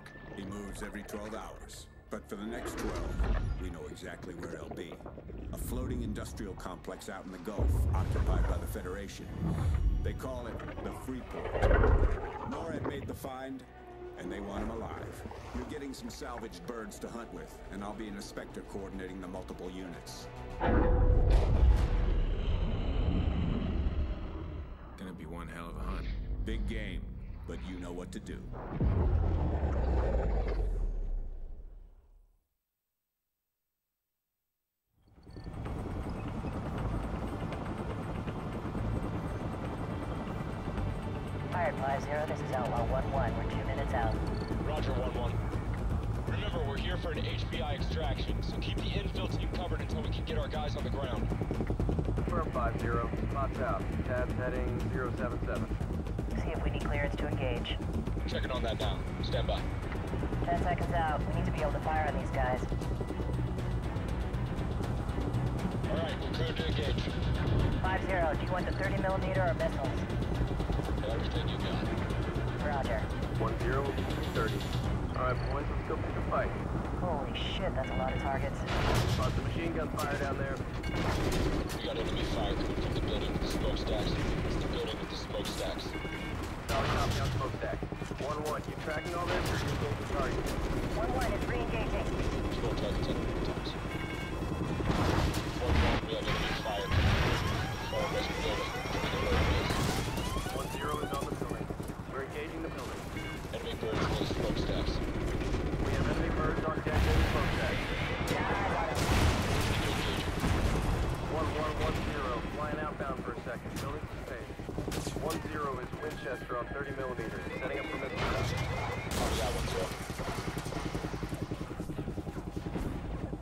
work. He moves every 12 hours. But for the next 12, we know exactly where he'll be. A floating industrial complex out in the Gulf, occupied by the Federation. They call it the Freeport. NORAD made the find, and they want him alive. You're getting some salvaged birds to hunt with, and I'll be an inspector coordinating the multiple units. Gonna be one hell of a hunt. Big game, but you know what to do. Fired 5-0, this is Outlaw 1-1. We're 2 minutes out. Roger, 1-1. Remember, we're here for an HPI extraction, so keep the infill team covered until we can get our guys on the ground. Confirm 5-0. Spots out. Tabs heading 077. See if we need clearance to engage. Checking on that now. Stand by. 10 seconds out. We need to be able to fire on these guys. Alright, we're clear to engage. 5-0, do you want the 30mm or missiles? Everything you got. Roger. 1-0, 30. Alright, boys, let's go pick a fight. Holy shit, that's a lot of targets. Lots of machine gun fire down there. We got enemy fire coming from the building with the smokestacks. It's the building with the smokestacks. Solid copy on smokestack. 1-1, you tracking all this or you engage the target? 1-1, it's re-engaging. Control targets enemy times. 1-1, we have enemy fire coming from the far west building. To the road base. 1-0 is on the building. We're engaging the building. Enemy birds near the smokestacks. We have enemy birds on deck near the smokestack. Engaging. 1-1-1-0, flying outbound for a second. Building sustained. 1-0 is Winchester on 30mm. Setting up for missile shot. Copy that, 1-0.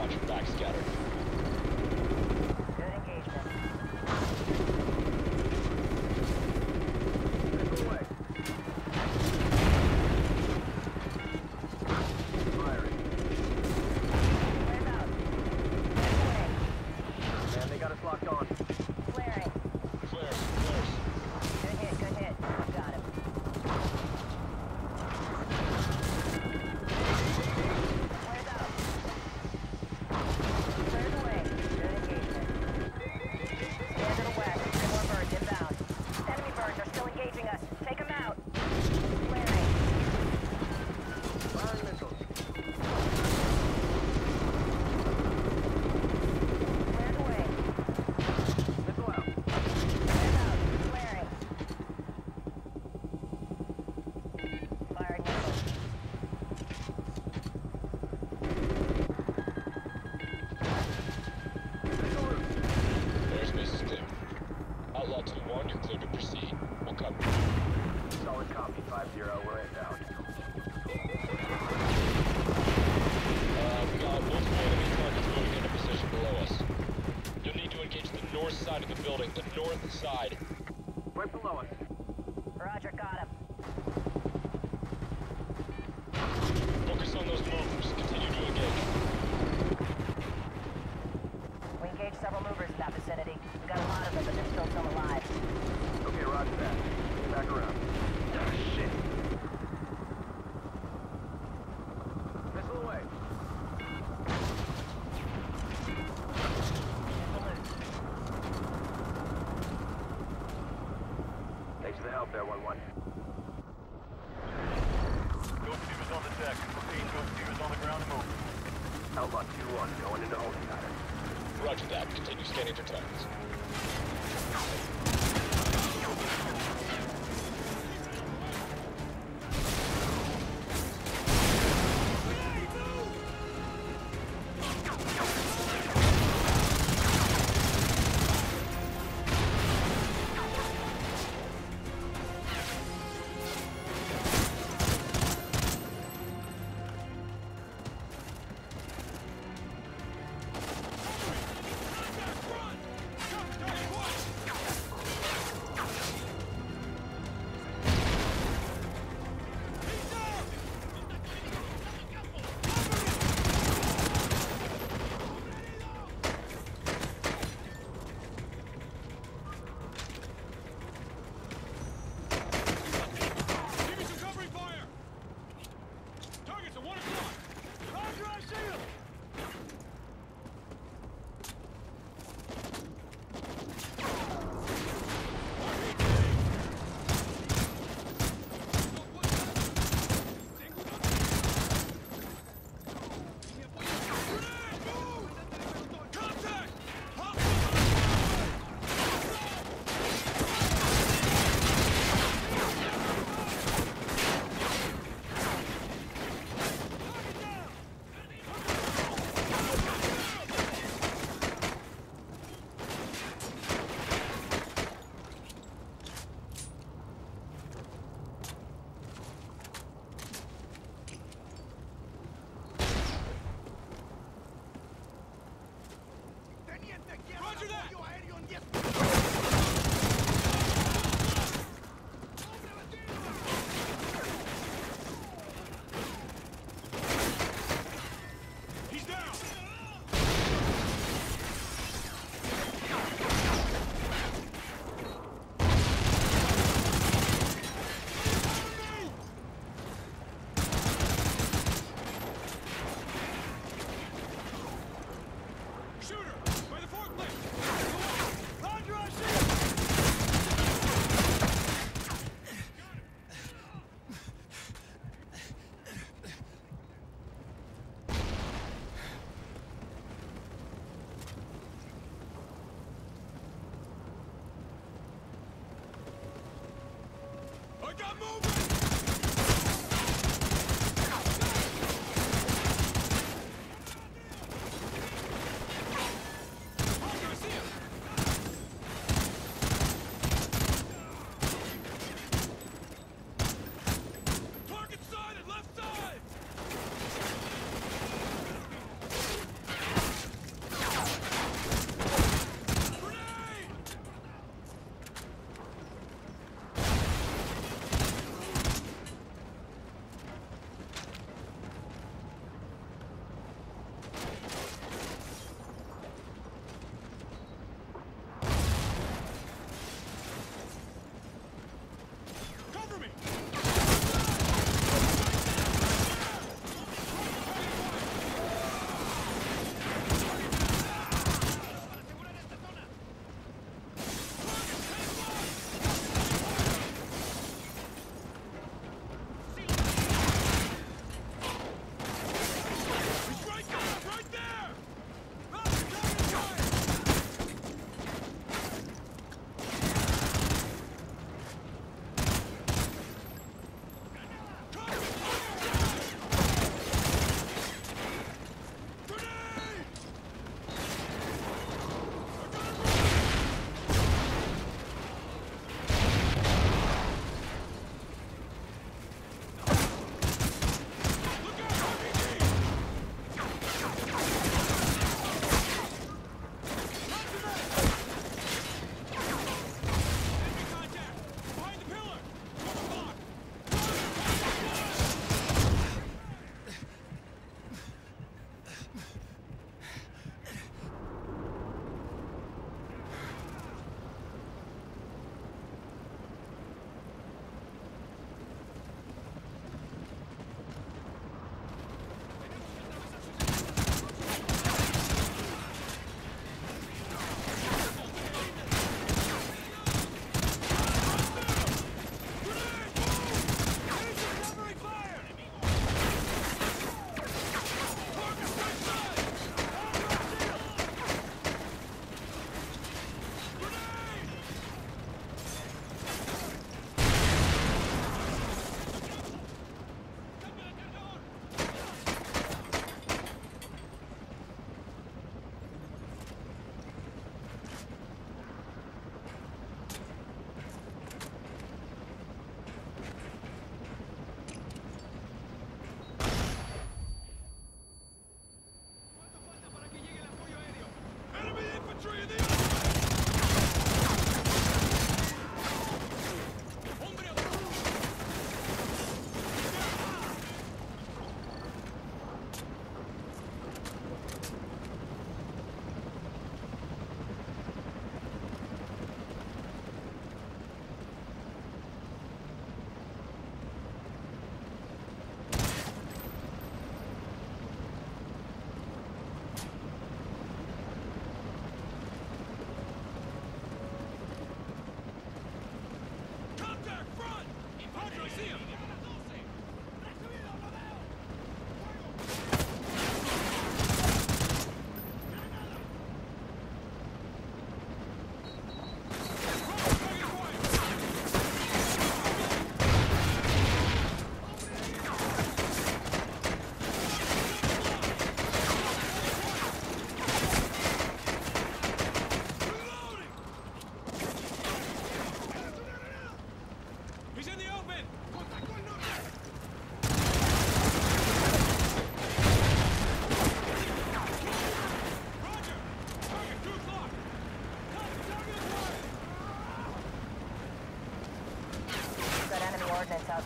watch your back scatter. Good engagement. Missile away. Firing. Flares out. Flares away. Man, they got us locked on. Flaring. Flares. Good hit, good hit. Got him. Flares out. Flares away. Good engagement. Stand to the west. 3 more birds inbound. Enemy birds are still engaging us. Take them out. Flaring. Firing missiles. Flares away. Missile out. Flares out. Flaring. Firing missile. Missile loose. Airspace is clear. Outlaw 2-1, you're cleared to proceed. We'll cover. Solid copy. 5-0. We're inbound. We got multiple enemy targets moving into position below us. You'll need to engage the north side of the building, the north side. Right below us. Roger, got him. Focus on those movers. Continue to engage. We engaged several movers in that vicinity. We got a lot of them, but there's still some alive. Okay, roger that. Back around. Ah, shit. Missile away. Missile loose. Thanks for the help there, 1-1. Ghost Team is on the deck. Repeat, Ghost Team is on the ground and moving. Outlaw 2-1. Going into holding pattern. Roger that. Continue scanning for targets.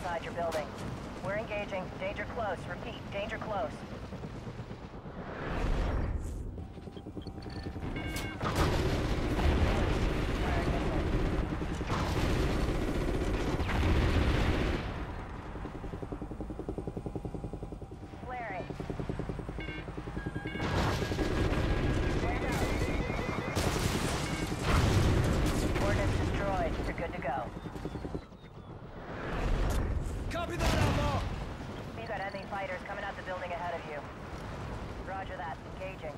inside your building. We're engaging. Danger close. Repeat, danger close. Flaring. Flare out. Ordnance destroyed. You're good to go. Copy that, outlaw! You got enemy fighters coming out the building ahead of you. Roger that. Engaging.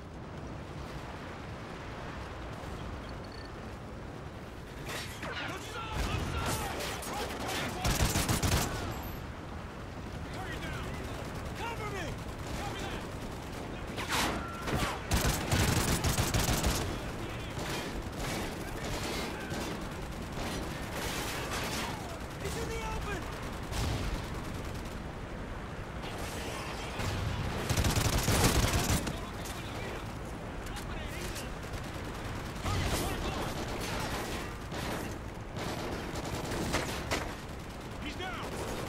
Cover me! He's in the open! He's down!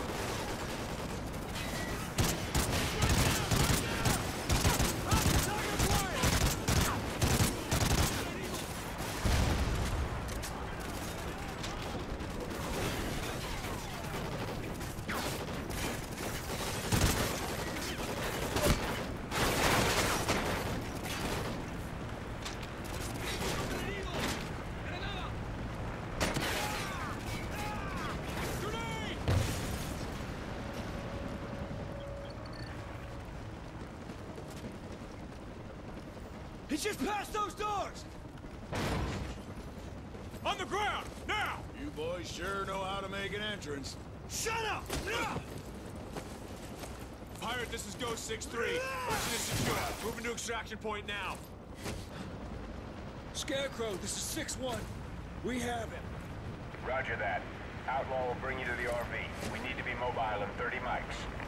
He just passed those doors! On the ground! Now! You boys sure know how to make an entrance. Shut up! Pirate, this is Ghost 6-3. Mission is secure. Moving to extraction point now. Scarecrow, this is 6-1. We have him. Roger that. Outlaw will bring you to the RV. We need to be mobile in 30 mics.